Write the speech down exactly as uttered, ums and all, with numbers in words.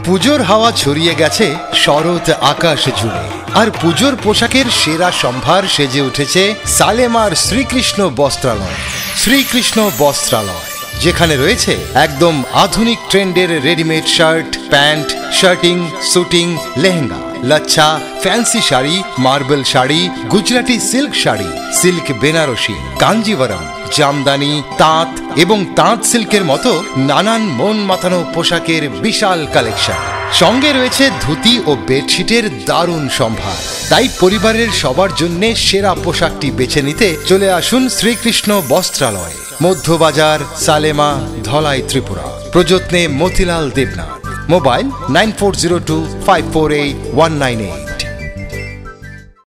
পুজোর হাওয়া ছড়িয়ে গেছে শরৎ আকাশ জুড়ে, আর পুজোর পোশাকের সেরা সম্ভার সেজে উঠেছে সালেমার শ্রীকৃষ্ণ বস্ত্রালয়। শ্রীকৃষ্ণ বস্ত্রালয়, যেখানে রয়েছে একদম আধুনিক ট্রেন্ডের readymade shirt, pant, shirting, suiting, lehenga, lachha, fancy sari, marble sari, Gujarati silk sari, silk Banarasi, Kanjivaram, Jamdani, তাঁত এবং তাঁত সিল্কের মতো নানান মন মাতানো পোশাকের বিশাল কালেকশন। সঙ্গে রয়েছে ধুতি ও বেডশিটের দারুণ সম্ভার। তাই পরিবারের সবার জন্য সেরা পোশাকটি বেছে নিতে চলে আসুন শ্রীকৃষ্ণ বস্ত্রালয়, মধ্যবাজার, সালেমা, ধলাই, ত্রিপুরা। প্রযত্নে Motilal Debnath. Mobile nine four zero two five four eight one nine eight.